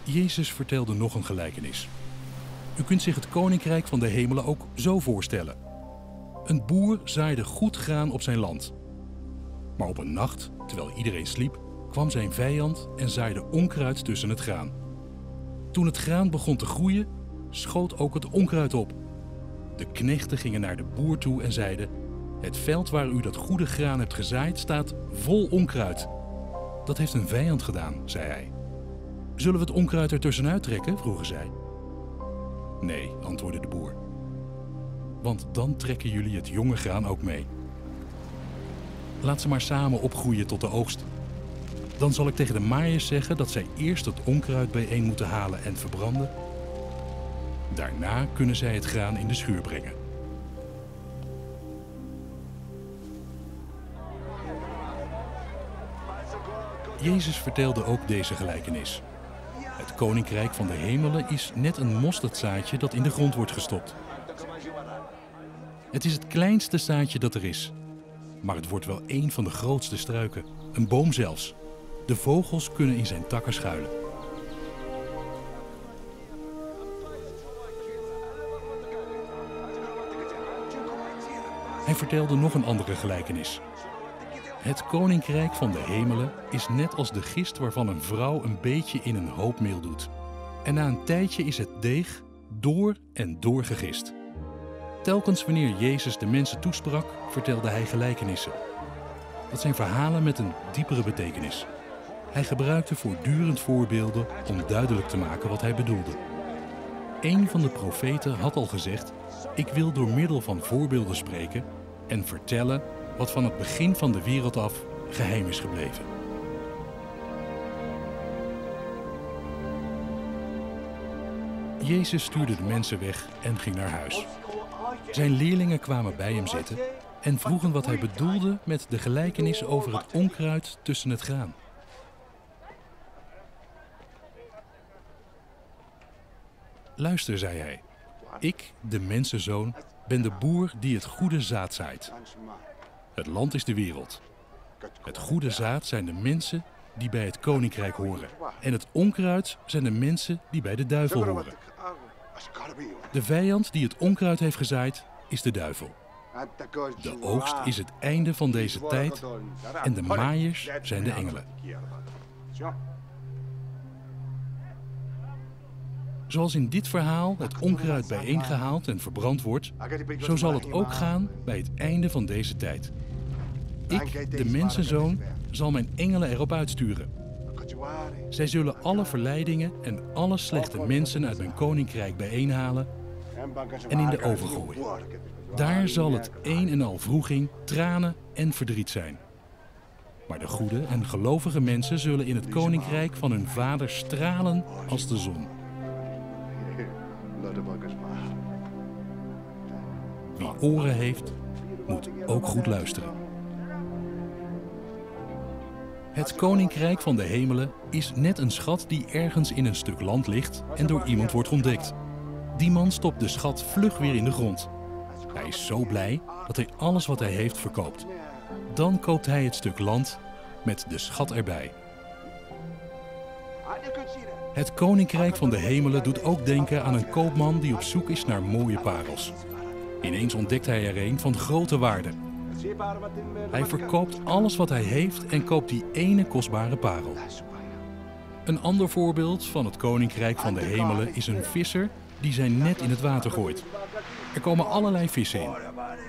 Jezus vertelde nog een gelijkenis. U kunt zich het koninkrijk van de hemelen ook zo voorstellen. Een boer zaaide goed graan op zijn land. Maar op een nacht, terwijl iedereen sliep, kwam zijn vijand en zaaide onkruid tussen het graan. Toen het graan begon te groeien, schoot ook het onkruid op. De knechten gingen naar de boer toe en zeiden: het veld waar u dat goede graan hebt gezaaid staat vol onkruid. Dat heeft een vijand gedaan, zei hij. Zullen we het onkruid er tussenuit trekken? Vroegen zij. Nee, antwoordde de boer. Want dan trekken jullie het jonge graan ook mee. Laat ze maar samen opgroeien tot de oogst. Dan zal ik tegen de maaiers zeggen dat zij eerst het onkruid bijeen moeten halen en verbranden. Daarna kunnen zij het graan in de schuur brengen. Jezus vertelde ook deze gelijkenis. Het koninkrijk van de hemelen is net een mosterdzaadje dat in de grond wordt gestopt. Het is het kleinste zaadje dat er is. Maar het wordt wel een van de grootste struiken, een boom zelfs. De vogels kunnen in zijn takken schuilen. Hij vertelde nog een andere gelijkenis. Het koninkrijk van de hemelen is net als de gist waarvan een vrouw een beetje in een hoop meel doet. En na een tijdje is het deeg door en door gegist. Telkens wanneer Jezus de mensen toesprak, vertelde hij gelijkenissen. Dat zijn verhalen met een diepere betekenis. Hij gebruikte voortdurend voorbeelden om duidelijk te maken wat hij bedoelde. Een van de profeten had al gezegd: ik wil door middel van voorbeelden spreken en vertellen wat van het begin van de wereld af geheim is gebleven. Jezus stuurde de mensen weg en ging naar huis. Zijn leerlingen kwamen bij hem zitten en vroegen wat hij bedoelde met de gelijkenis over het onkruid tussen het graan. Luister, zei hij. Ik, de mensenzoon, ben de boer die het goede zaad zaait. Het land is de wereld. Het goede zaad zijn de mensen die bij het koninkrijk horen. En het onkruid zijn de mensen die bij de duivel horen. De vijand die het onkruid heeft gezaaid, is de duivel. De oogst is het einde van deze tijd en de maaiers zijn de engelen. Zoals in dit verhaal het onkruid bijeengehaald en verbrand wordt, zo zal het ook gaan bij het einde van deze tijd. Ik, de mensenzoon, zal mijn engelen erop uitsturen. Zij zullen alle verleidingen en alle slechte mensen uit mijn koninkrijk bijeenhalen en in de oven gooien. Daar zal het een en al wroeging, tranen en verdriet zijn. Maar de goede en gelovige mensen zullen in het koninkrijk van hun vader stralen als de zon. Wie oren heeft, moet ook goed luisteren. Het koninkrijk van de hemelen is net een schat die ergens in een stuk land ligt en door iemand wordt ontdekt. Die man stopt de schat vlug weer in de grond. Hij is zo blij dat hij alles wat hij heeft verkoopt. Dan koopt hij het stuk land met de schat erbij. Het koninkrijk van de hemelen doet ook denken aan een koopman die op zoek is naar mooie parels. Ineens ontdekt hij er een van grote waarde. Hij verkoopt alles wat hij heeft en koopt die ene kostbare parel. Een ander voorbeeld van het koninkrijk van de hemelen is een visser die zijn net in het water gooit. Er komen allerlei vissen in.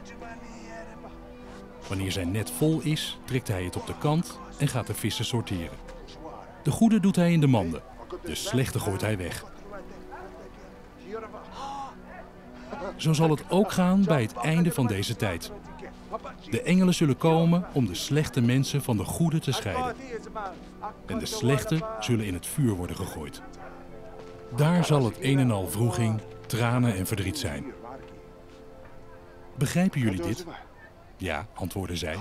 Wanneer zijn net vol is, trekt hij het op de kant en gaat de vissen sorteren. De goede doet hij in de manden, de slechte gooit hij weg. Zo zal het ook gaan bij het einde van deze tijd. De engelen zullen komen om de slechte mensen van de goede te scheiden. En de slechte zullen in het vuur worden gegooid. Daar zal het een en al wroeging, tranen en verdriet zijn. Begrijpen jullie dit? Ja, antwoordden zij.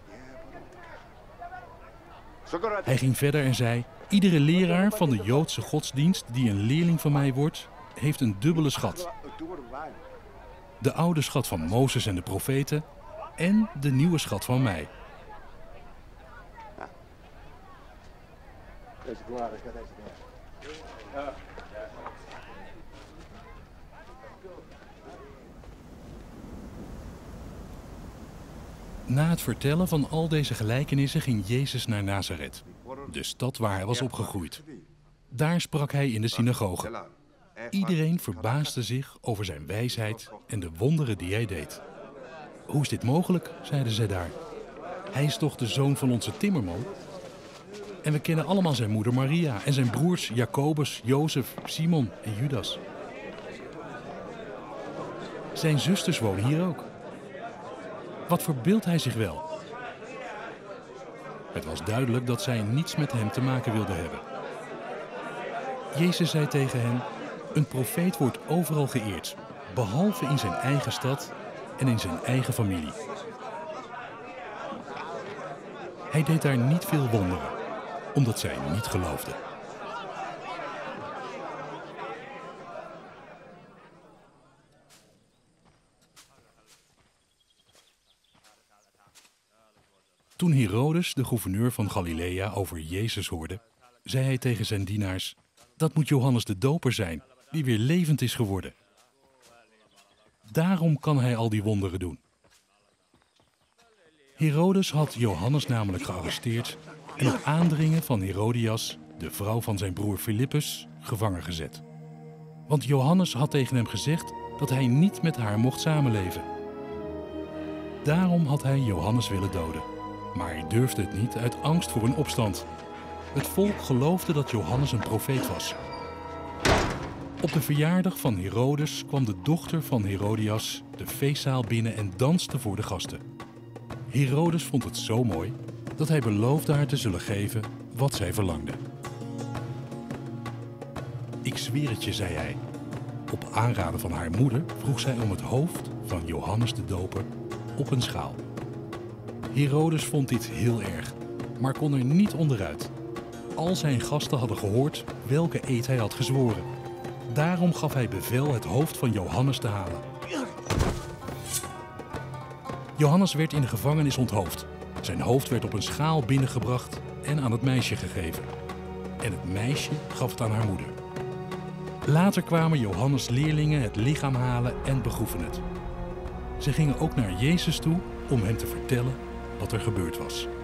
Hij ging verder en zei: iedere leraar van de Joodse godsdienst die een leerling van mij wordt, heeft een dubbele schat. De oude schat van Mozes en de profeten en de nieuwe schat van mij. Na het vertellen van al deze gelijkenissen ging Jezus naar Nazareth, de stad waar hij was opgegroeid. Daar sprak hij in de synagoge. Iedereen verbaasde zich over zijn wijsheid en de wonderen die hij deed. Hoe is dit mogelijk, zeiden zij daar. Hij is toch de zoon van onze timmerman? En we kennen allemaal zijn moeder Maria en zijn broers Jacobus, Jozef, Simon en Judas. Zijn zusters wonen hier ook. Wat verbeeldt hij zich wel? Het was duidelijk dat zij niets met hem te maken wilden hebben. Jezus zei tegen hen: een profeet wordt overal geëerd, behalve in zijn eigen stad en in zijn eigen familie. Hij deed daar niet veel wonderen, omdat zij niet geloofden. Toen Herodes, de gouverneur van Galilea, over Jezus hoorde, zei hij tegen zijn dienaars: dat moet Johannes de Doper zijn, die weer levend is geworden. Daarom kan hij al die wonderen doen. Herodes had Johannes namelijk gearresteerd en op aandringen van Herodias, de vrouw van zijn broer Filippus, gevangen gezet. Want Johannes had tegen hem gezegd dat hij niet met haar mocht samenleven. Daarom had hij Johannes willen doden. Maar hij durfde het niet uit angst voor een opstand. Het volk geloofde dat Johannes een profeet was. Op de verjaardag van Herodes kwam de dochter van Herodias de feestzaal binnen en danste voor de gasten. Herodes vond het zo mooi dat hij beloofde haar te zullen geven wat zij verlangde. Ik zweer het je, zei hij. Op aanraden van haar moeder vroeg zij om het hoofd van Johannes de Doper op een schaal. Herodes vond dit heel erg, maar kon er niet onderuit. Al zijn gasten hadden gehoord welke eed hij had gezworen. Daarom gaf hij bevel het hoofd van Johannes te halen. Johannes werd in de gevangenis onthoofd. Zijn hoofd werd op een schaal binnengebracht en aan het meisje gegeven. En het meisje gaf het aan haar moeder. Later kwamen Johannes' leerlingen het lichaam halen en begroeven het. Ze gingen ook naar Jezus toe om hem te vertellen wat er gebeurd was.